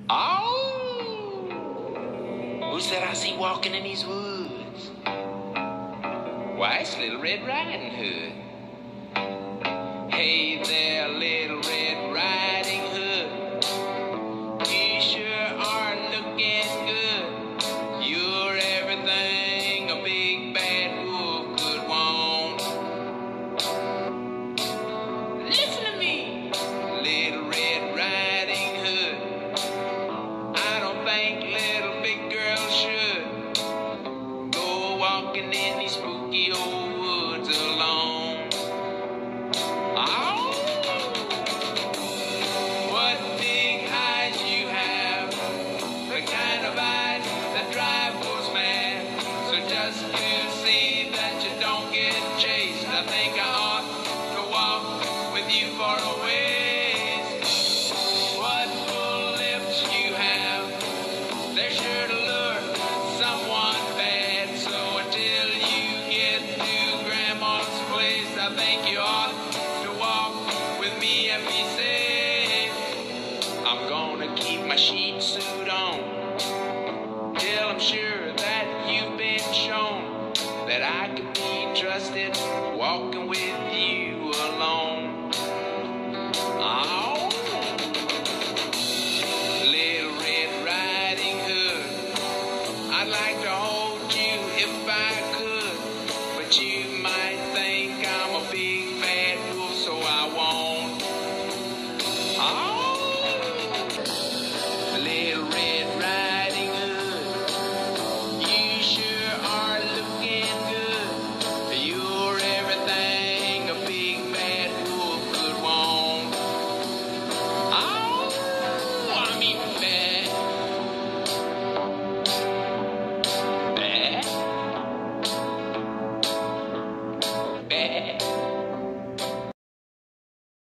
Oh! Who's that I see walking in these woods? Why, it's Little Red Riding Hood. Hey there, Little Red Riding Hood. You sure are looking good. You're everything a big bad wolf could want. Listen to me, Little Red Riding Hood. I don't think little big girls should go walking in these spooky old woods alone. Oh, what big eyes you have, the kind of eyes that drive folks mad. So just to see that you don't get chased, I think I ought to walk with you for a ways. What full lips you have, they're sure to lure someone bad. So until you get to Grandma's place, I think you ought to walk with me and be safe. I'm gonna keep my sheep suit on till I'm sure that you've been shown that I can be trusted walking with you alone. Oh, Little Red Riding Hood, I'd like to hold you if I could, but you might think I'm a big bad wolf, so I won't. Oh, Little Red Riding Hood, you sure are looking good. You're everything a big bad wolf could want. Oh, I mean bad. Bad. Bad.